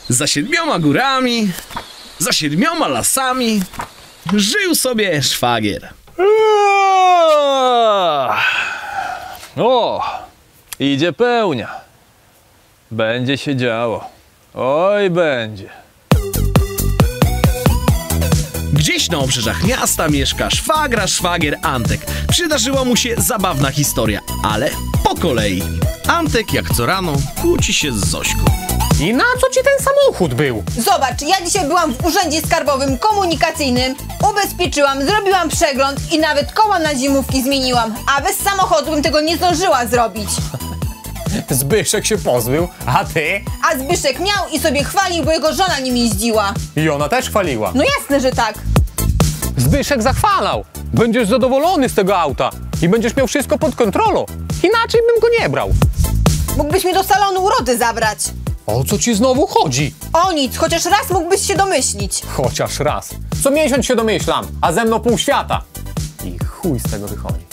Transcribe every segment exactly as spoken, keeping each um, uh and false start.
Za siedmioma górami, za siedmioma lasami żył sobie szwagier. O, idzie pełnia. Będzie się działo. Oj, będzie. Gdzieś na obrzeżach miasta mieszka szwagra szwagier Antek. Przydarzyła mu się zabawna historia, ale po kolei. Antek jak co rano kłóci się z Zośką. I na co ci ten samochód był? Zobacz, ja dzisiaj byłam w urzędzie skarbowym komunikacyjnym, ubezpieczyłam, zrobiłam przegląd i nawet koła na zimówki zmieniłam, a bez samochodu bym tego nie zdążyła zrobić. Zbyszek się pozbył, a ty? A Zbyszek miał i sobie chwalił, bo jego żona nim jeździła. I ona też chwaliła. No jasne, że tak. Zbyszek zachwalał. Będziesz zadowolony z tego auta i będziesz miał wszystko pod kontrolą. Inaczej bym go nie brał. Mógłbyś mnie do salonu urody zabrać. O co ci znowu chodzi? O nic, chociaż raz mógłbyś się domyślić. Chociaż raz. Co miesiąc się domyślam, a ze mną pół świata. I chuj z tego wychodzi.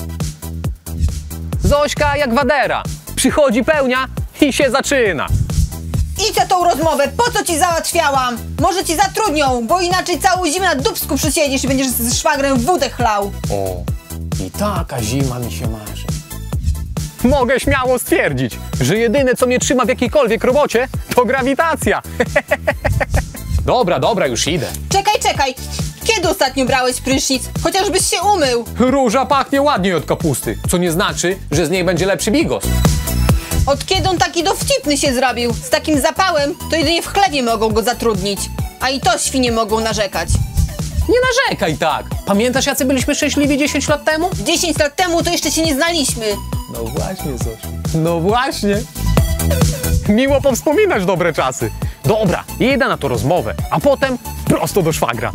Zośka jak wadera. Przychodzi pełnia i się zaczyna. Idź za tą rozmowę, po co ci załatwiałam? Może ci zatrudnią, bo inaczej całą zimę na dupsku przysiedzisz i będziesz z szwagrem wódę chlał. O, i taka zima mi się marzy. Mogę śmiało stwierdzić, że jedyne co mnie trzyma w jakiejkolwiek robocie to grawitacja. Dobra, dobra, już idę. Czekaj, czekaj. Kiedy ostatnio brałeś prysznic? Chociażbyś się umył. Róża pachnie ładniej od kapusty, co nie znaczy, że z niej będzie lepszy bigos. Od kiedy on taki dowcipny się zrobił? Z takim zapałem to jedynie w chlebie mogą go zatrudnić. A i to świnie mogą narzekać. Nie narzekaj tak. Pamiętasz, jacy byliśmy szczęśliwi dziesięć lat temu? dziesięć lat temu to jeszcze się nie znaliśmy. No właśnie, Zosiu. No właśnie. Miło powspominać dobre czasy. Dobra, idę na to rozmowę, a potem prosto do szwagra.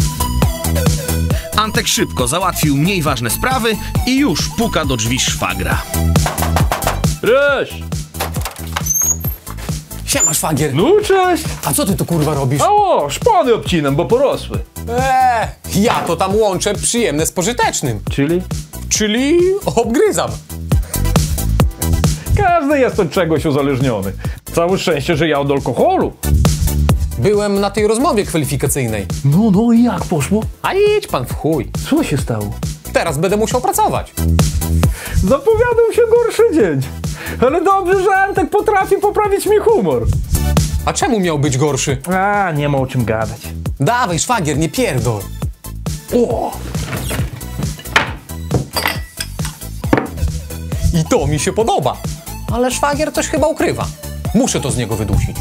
Antek szybko załatwił mniej ważne sprawy i już puka do drzwi szwagra. Cześć! Siema, szwagier. No cześć! A co ty tu kurwa robisz? A o, szpony obcinam, bo porosły. Eee, ja to tam łączę przyjemne z pożytecznym. Czyli? Czyli obgryzam. Każdy jest od czegoś uzależniony. Całe szczęście, że ja od alkoholu. Byłem na tej rozmowie kwalifikacyjnej. No, no i jak poszło? A idź pan w chuj. Co się stało? Teraz będę musiał pracować. Zapowiadał się gorszy dzień. Ale dobrze, że Antek potrafi poprawić mi humor. A czemu miał być gorszy? A, nie ma o czym gadać. Dawaj, szwagier, nie pierdol. O! I to mi się podoba. Ale szwagier coś chyba ukrywa. Muszę to z niego wydusić.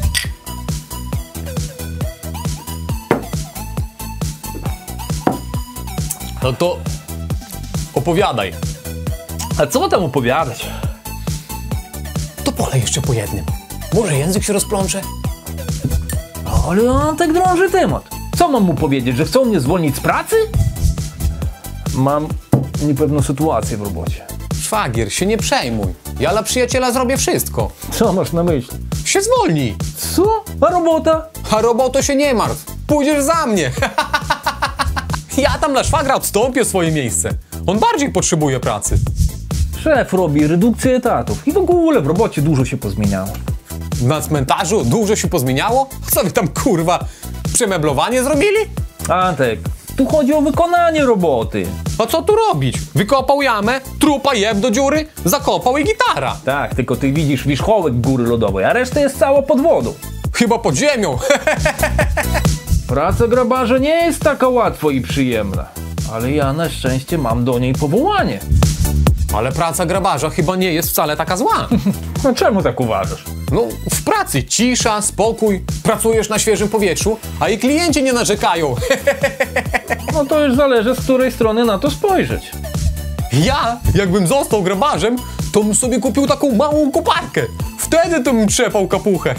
No to opowiadaj. A co tam opowiadać? To polej jeszcze po jednym. Może język się rozplącze? Ale Antek drąży temat. Co mam mu powiedzieć, że chcą mnie zwolnić z pracy? Mam niepewną sytuację w robocie. Szwagier, się nie przejmuj. Ja dla przyjaciela zrobię wszystko. Co masz na myśli? Się zwolni. Co? A robota? A roboto się nie martw. Pójdziesz za mnie. Ja tam dla szwagra odstąpię swoje miejsce. On bardziej potrzebuje pracy. Szef robi redukcję etatów i w ogóle w robocie dużo się pozmieniało. Na cmentarzu dużo się pozmieniało? Co wy tam kurwa przemeblowanie zrobili? Antek, tu chodzi o wykonanie roboty. A co tu robić? Wykopał jamę, trupa jeb do dziury, zakopał i gitara. Tak, tylko ty widzisz wierzchołek góry lodowej, a reszta jest cała pod wodą. Chyba pod ziemią. Praca grabarza nie jest taka łatwa i przyjemna, ale ja na szczęście mam do niej powołanie. Ale praca grabarza chyba nie jest wcale taka zła. No czemu tak uważasz? No, w pracy cisza, spokój, pracujesz na świeżym powietrzu, a i klienci nie narzekają. No to już zależy, z której strony na to spojrzeć. Ja, jakbym został grabarzem, to bym sobie kupił taką małą koparkę. Wtedy to bym trzepał kapuchę.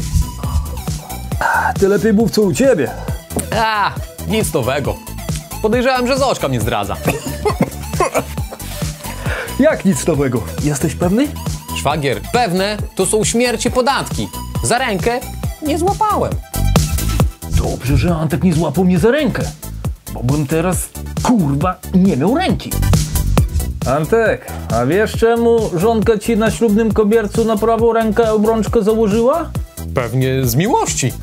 Ty lepiej mów, co u ciebie. A, nic nowego. Podejrzewam, że Zośka mnie zdradza. Jak nic nowego? Jesteś pewny? Szwagier, pewne to są śmierci podatki. Za rękę nie złapałem. Dobrze, że Antek nie złapał mnie za rękę, bo bym teraz, kurwa, nie miał ręki. Antek, a wiesz czemu żonka ci na ślubnym kobiercu na prawą rękę obrączkę założyła? Pewnie z miłości.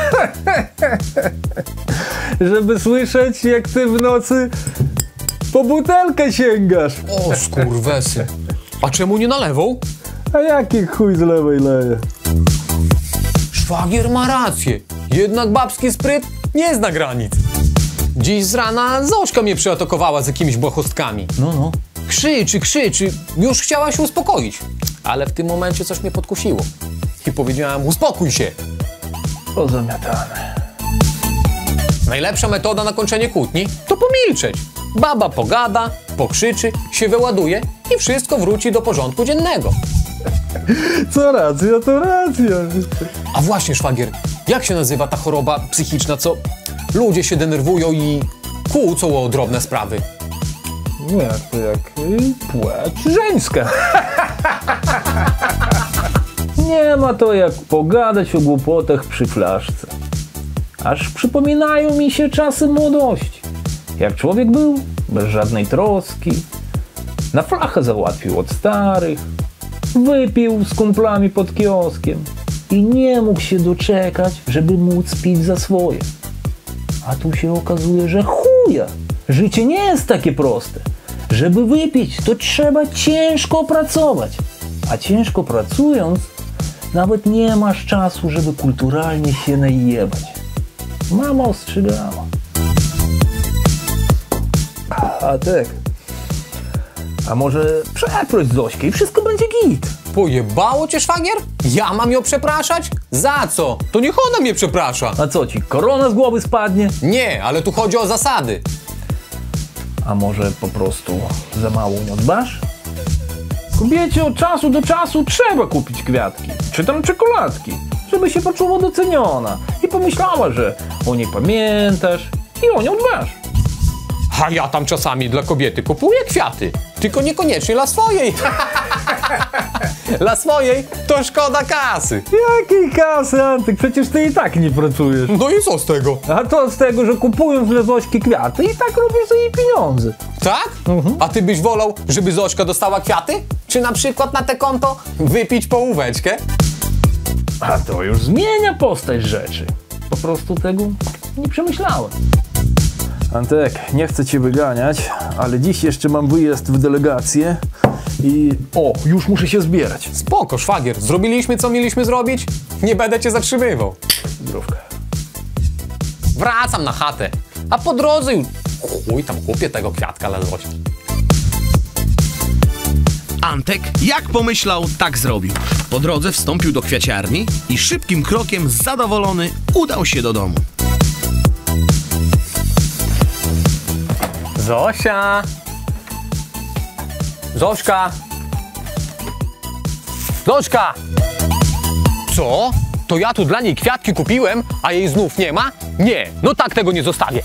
Żeby słyszeć, jak ty w nocy po butelkę sięgasz. O, skurwesy. A czemu nie na lewą? A jaki chuj z lewej leje? Szwagier ma rację. Jednak babski spryt nie zna granic. Dziś z rana Zośka mnie przyatakowała z jakimiś błahostkami. No, no. Krzyczy, krzyczy. Już chciała się uspokoić. Ale w tym momencie coś mnie podkusiło. I powiedziałem, uspokój się. Pozamiatane. Najlepsza metoda na kończenie kłótni to pomilczeć. Baba pogada, pokrzyczy, się wyładuje i wszystko wróci do porządku dziennego. Co racja, to racja. A właśnie, szwagier, jak się nazywa ta choroba psychiczna, co ludzie się denerwują i kłócą o drobne sprawy? No jak to jak y, płeć żeńska. Nie ma to jak pogadać o głupotach przy flaszce. Aż przypominają mi się czasy młodości. Jak człowiek był bez żadnej troski, na flachę załatwił od starych, wypił z kumplami pod kioskiem i nie mógł się doczekać, żeby móc pić za swoje. A tu się okazuje, że chuja! Życie nie jest takie proste. Żeby wypić, to trzeba ciężko pracować. A ciężko pracując, nawet nie masz czasu, żeby kulturalnie się najebać. Mama ostrzegała. A tak. A może przeproś Zośkę i wszystko będzie git. Pojebało cię, szwagier? Ja mam ją przepraszać? Za co? To niech ona mnie przeprasza. A co ci, korona z głowy spadnie? Nie, ale tu chodzi o zasady. A może po prostu za mało nie dbasz? Kobiecie od czasu do czasu trzeba kupić kwiatki, czy tam czekoladki, żeby się poczuła doceniona i pomyślała, że o niej pamiętasz i o nią dbasz. A ja tam czasami dla kobiety kupuję kwiaty, tylko niekoniecznie dla swojej. Dla swojej to szkoda kasy. Jakiej kasy, Antek? Przecież ty i tak nie pracujesz. No i co z tego? A to z tego, że kupując dla Zośki kwiaty i tak robisz za jej pieniądze. Tak? Mhm. A ty byś wolał, żeby Zośka dostała kwiaty? Czy na przykład na te konto wypić połóweczkę? A to już zmienia postać rzeczy. Po prostu tego nie przemyślałem. Antek, nie chcę cię wyganiać, ale dziś jeszcze mam wyjazd w delegację i... O, już muszę się zbierać. Spoko, szwagier. Zrobiliśmy, co mieliśmy zrobić? Nie będę cię zatrzymywał. Zdrówka. Wracam na chatę. A po drodze już... Chuj, tam kupię tego kwiatka dla Zośki. Antek, jak pomyślał, tak zrobił. Po drodze wstąpił do kwiaciarni i szybkim krokiem, zadowolony, udał się do domu. Zosia! Zośka! Zośka! Co? To ja tu dla niej kwiatki kupiłem, a jej znów nie ma? Nie, no tak tego nie zostawię.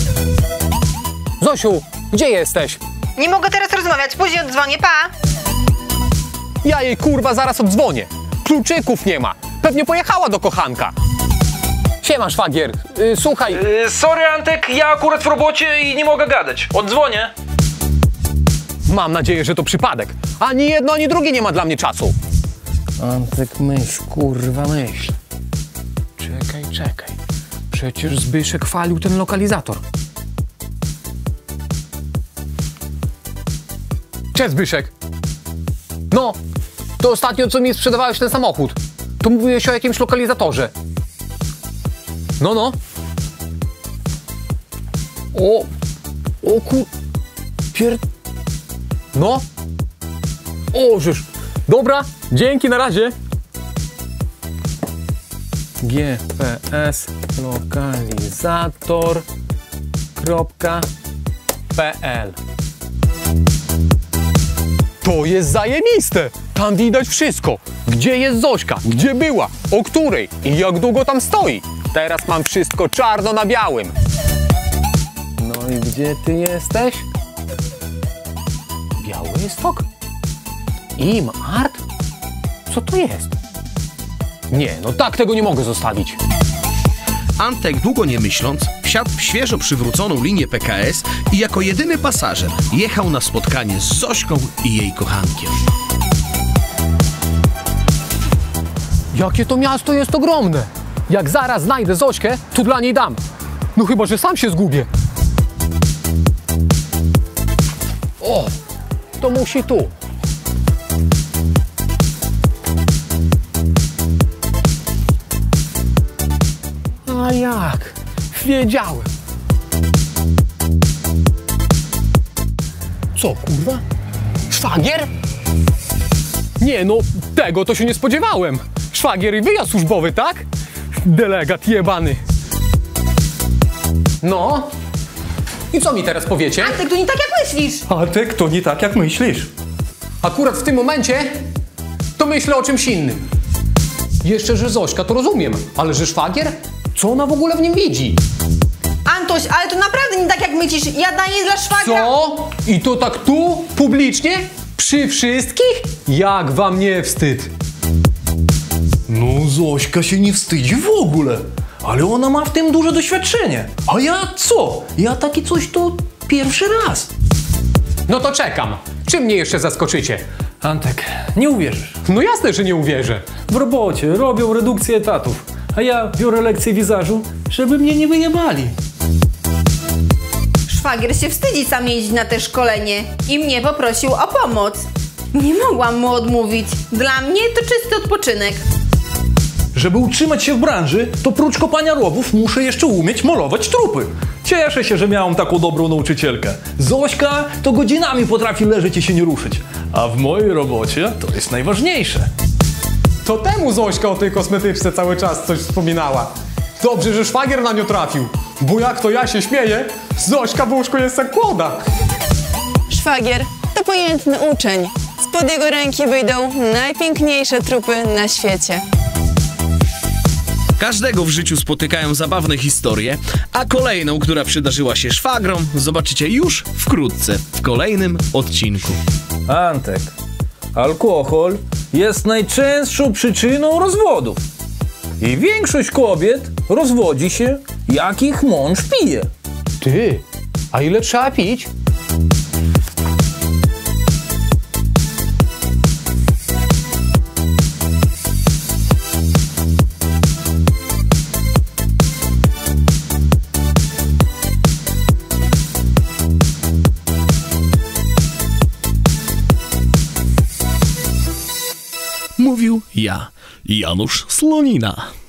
Zosiu, gdzie jesteś? Nie mogę teraz rozmawiać, później oddzwonię, pa! Ja jej kurwa zaraz oddzwonię. Kluczyków nie ma. Pewnie pojechała do kochanka. Siema, szwagier. Yy, słuchaj. Yy, sorry, Antek, ja akurat w robocie i nie mogę gadać. Oddzwonię. Mam nadzieję, że to przypadek. Ani jedno, ani drugie nie ma dla mnie czasu. Antek, myśl, kurwa, myśl. Czekaj, czekaj. Przecież Zbyszek chwalił ten lokalizator. Cześć, Zbyszek. No, to ostatnio, co mi sprzedawałeś ten samochód. To mówiłeś o jakimś lokalizatorze. No, no. O, o kur... Pier... No. O, żeż. Dobra, dzięki, na razie. G P S lokalizator kropka P L. To jest zajebiste! Tam widać wszystko. Gdzie jest Zośka, gdzie była, o której i jak długo tam stoi. Teraz mam wszystko czarno na białym. No i gdzie ty jesteś? Białystok? Im Art? Co to jest? Nie, no tak tego nie mogę zostawić. Antek, długo nie myśląc, wsiadł w świeżo przywróconą linię P K S i jako jedyny pasażer jechał na spotkanie z Zośką i jej kochankiem. Jakie to miasto jest ogromne. Jak zaraz znajdę Zośkę, to dla niej dam. No chyba, że sam się zgubię. O, to musi tu. A jak? Wiedziałem. Co, kurwa? Szwagier? Nie, no tego to się nie spodziewałem. Szwagier i wyjazd służbowy, tak? Delegat jebany. No. I co mi teraz powiecie? Antek, to nie tak jak myślisz. Antek, to nie tak jak myślisz. Akurat w tym momencie to myślę o czymś innym. Jeszcze, że Zośka to rozumiem, ale że szwagier? Co ona w ogóle w nim widzi? Antoś, ale to naprawdę nie tak jak myślisz. Ja daję dla szwagra... Co? I to tak tu? Publicznie? Przy wszystkich? Jak wam nie wstyd? No, Zośka się nie wstydzi w ogóle. Ale ona ma w tym duże doświadczenie. A ja co? Ja takie coś to pierwszy raz. No to czekam. Czym mnie jeszcze zaskoczycie? Antek, nie uwierzysz. No jasne, że nie uwierzę. W robocie robią redukcję etatów, a ja biorę lekcje wizażu, żeby mnie nie wyjebali. Szwagier się wstydzi sam jeździć na te szkolenie i mnie poprosił o pomoc. Nie mogłam mu odmówić. Dla mnie to czysty odpoczynek. Żeby utrzymać się w branży, to prócz kopania rowów muszę jeszcze umieć malować trupy. Cieszę się, że miałam taką dobrą nauczycielkę. Zośka to godzinami potrafi leżeć i się nie ruszyć. A w mojej robocie to jest najważniejsze. To temu Zośka o tej kosmetyczce cały czas coś wspominała. Dobrze, że szwagier na nią trafił. Bo jak to ja się śmieję, Zośka w łóżku jest jak kłoda. Szwagier to pojętny uczeń. Spod jego ręki wyjdą najpiękniejsze trupy na świecie. Każdego w życiu spotykają zabawne historie, a kolejną, która przydarzyła się szwagrom, zobaczycie już wkrótce w kolejnym odcinku. Antek, alkohol jest najczęstszą przyczyną rozwodów. I większość kobiet rozwodzi się, jak ich mąż pije. Ty, a ile trzeba pić? Mówił ja, Janusz Slonina.